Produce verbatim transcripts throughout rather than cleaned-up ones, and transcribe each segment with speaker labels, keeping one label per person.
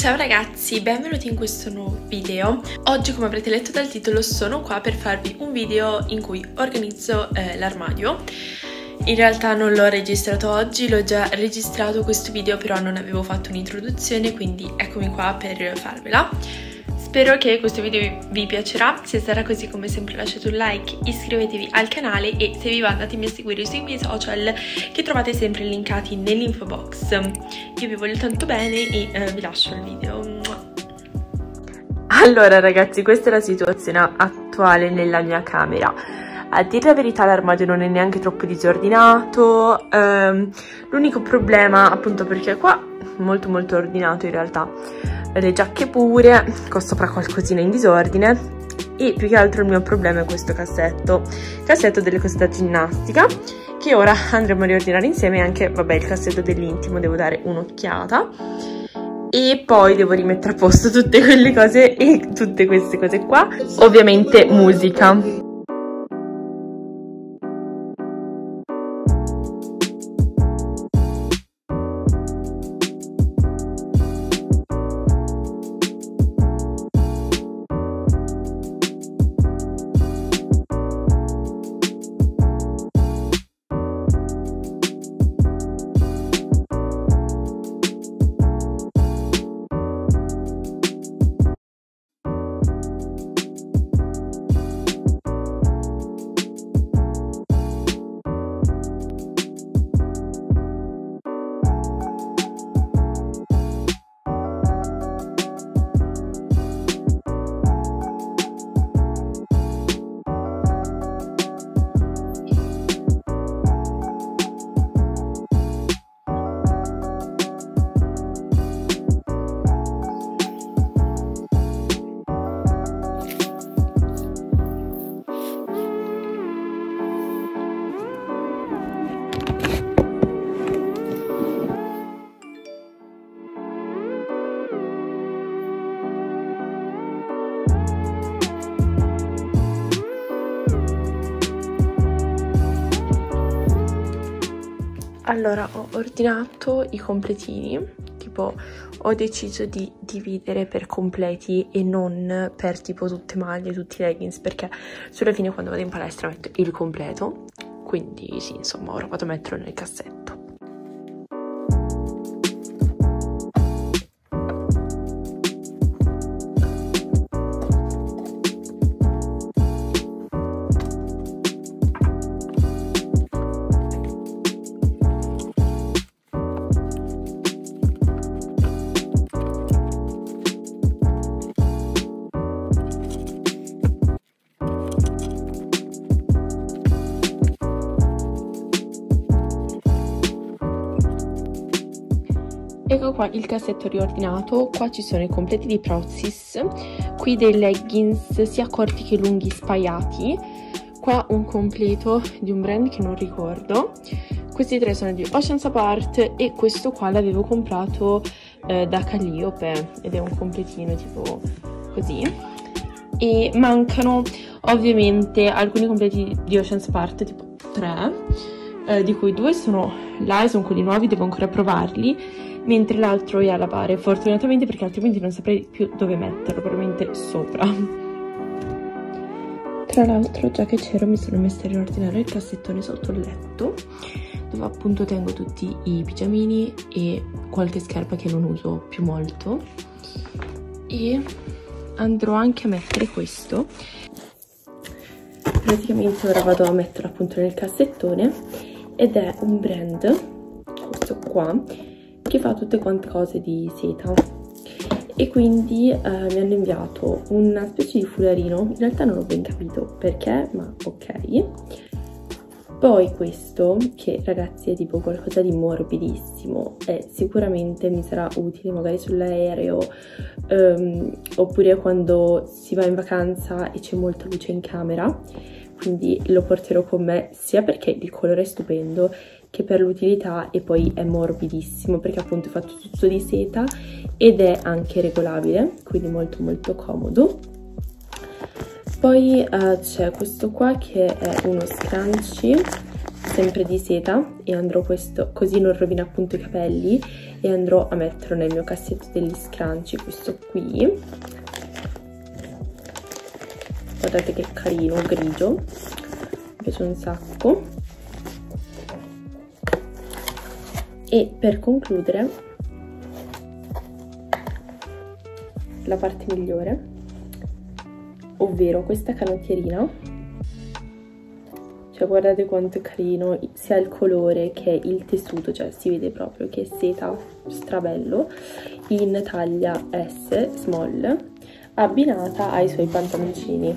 Speaker 1: Ciao ragazzi, benvenuti in questo nuovo video. Oggi, come avrete letto dal titolo, sono qua per farvi un video in cui organizzo eh, l'armadio. In realtà non l'ho registrato oggi, l'ho già registrato questo video, però non avevo fatto un'introduzione, quindi eccomi qua per farvela. Spero che questo video vi piacerà. Se sarà così, come sempre lasciate un like, iscrivetevi al canale e se vi va andatemi a seguire sui miei social che trovate sempre linkati nell'info box. Io vi voglio tanto bene e eh, vi lascio il video. Allora ragazzi, questa è la situazione attuale nella mia camera. A dire la verità l'armadio non è neanche troppo disordinato, ehm, l'unico problema, appunto perché qua è molto molto ordinato in realtà, le giacche pure, qua sopra qualcosina in disordine e più che altro il mio problema è questo cassetto, cassetto delle cose da ginnastica che ora andremo a riordinare insieme, e anche vabbè il cassetto dell'intimo devo dare un'occhiata e poi devo rimettere a posto tutte quelle cose e tutte queste cose qua, ovviamente musica. Allora, ho ordinato i completini, tipo ho deciso di dividere per completi e non per tipo tutte maglie, tutti i leggings, perché sulla fine quando vado in palestra metto il completo, quindi sì, insomma, ora vado a metterlo nel cassetto. Ecco qua il cassetto riordinato, qua ci sono i completi di Prozis, qui dei leggings sia corti che lunghi spaiati, qua un completo di un brand che non ricordo, questi tre sono di Oceans Apart e questo qua l'avevo comprato eh, da Calliope ed è un completino tipo così. E mancano ovviamente alcuni completi di Oceans Apart, tipo tre, eh, di cui due sono là e sono quelli nuovi, devo ancora provarli, mentre l'altro è a lavare, fortunatamente, perché altrimenti non saprei più dove metterlo, probabilmente sopra. Tra l'altro, già che c'ero, mi sono messa a riordinare il cassettone sotto il letto, dove appunto tengo tutti i pigiamini e qualche scarpa che non uso più molto, e andrò anche a mettere questo. Praticamente ora vado a metterlo appunto nel cassettone, ed è un brand, questo qua, che fa tutte quante cose di seta, e quindi eh, mi hanno inviato una specie di fularino, in realtà non ho ben capito perché, ma ok. Poi questo, che ragazzi è tipo qualcosa di morbidissimo e sicuramente mi sarà utile magari sull'aereo, um, oppure quando si va in vacanza e c'è molta luce in camera, quindi lo porterò con me sia perché il colore è stupendo che per l'utilità, e poi è morbidissimo perché appunto è fatto tutto di seta ed è anche regolabile, quindi molto molto comodo. Poi uh, c'è questo qua che è uno scrunchie sempre di seta, e andrò questo, così non rovina appunto i capelli, e andrò a metterlo nel mio cassetto degli scrunchie, questo qui. Guardate che carino, grigio, mi piace un sacco. E per concludere, la parte migliore, ovvero questa canottierina. Cioè guardate quanto è carino, sia il colore che il tessuto, cioè si vede proprio che è seta, strabello, in taglia S, small, abbinata ai suoi pantaloncini.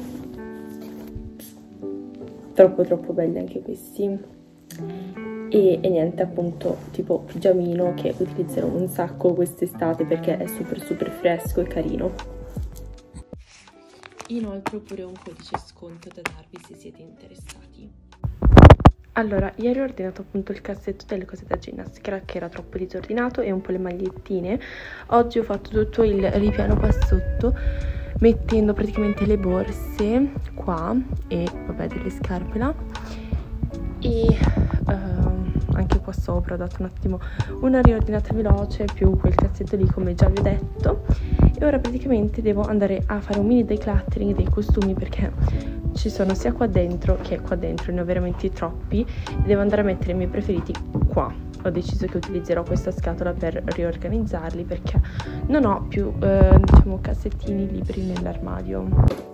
Speaker 1: Troppo troppo belli anche questi. E, e niente, appunto, tipo pigiamino che utilizzerò un sacco quest'estate perché è super super fresco e carino. Inoltre ho pure un codice sconto da darvi se siete interessati. Allora, ieri ho ordinato appunto il cassetto delle cose da ginnastica che era troppo disordinato e un po' le magliettine. Oggi ho fatto tutto il ripiano qua sotto, mettendo praticamente le borse qua e vabbè delle scarpe là, e uh, anche qua sopra ho dato un attimo una riordinata veloce, più quel cassetto lì come già vi ho detto. E ora praticamente devo andare a fare un mini decluttering dei costumi perché ci sono sia qua dentro che qua dentro, ne ho veramente troppi e devo andare a mettere i miei preferiti qua. Ho deciso che utilizzerò questa scatola per riorganizzarli perché non ho più eh, diciamo cassettini liberi nell'armadio.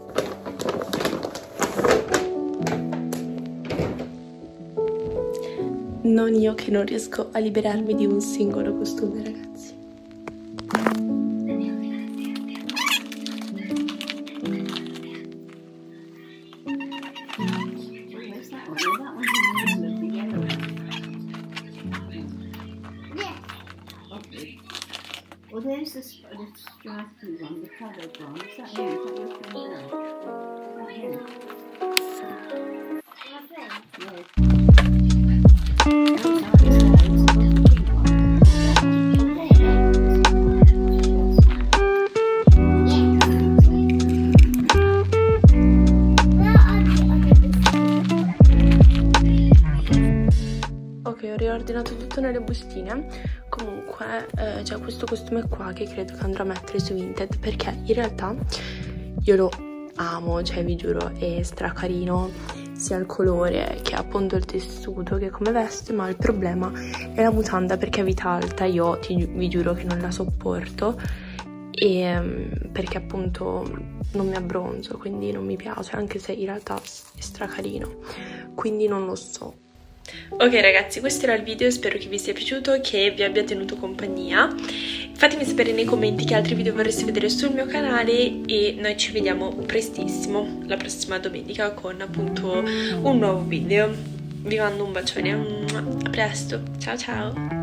Speaker 1: Non io che non riesco a liberarmi di un singolo costume, ragazzi.
Speaker 2: Well, there's the, the striped one, the coloured one. Is that him? Is that your friend there? Is that him? My friend? Yes.
Speaker 1: Ok, ho riordinato tutto nelle bustine. Comunque eh, c'è questo costume qua che credo che andrò a mettere su Vinted perché in realtà io lo amo, cioè vi giuro è stracarino, sia il colore che appunto il tessuto che come veste, ma il problema è la mutanda perché è vita alta, io ti, vi giuro che non la sopporto, e perché appunto non mi abbronzo, quindi non mi piace, anche se in realtà è stracarino, quindi non lo so. Ok ragazzi, questo era il video, spero che vi sia piaciuto, che vi abbia tenuto compagnia. Fatemi sapere nei commenti che altri video vorreste vedere sul mio canale e noi ci vediamo prestissimo, la prossima domenica, con appunto un nuovo video. Vi mando un bacione, a presto, ciao ciao!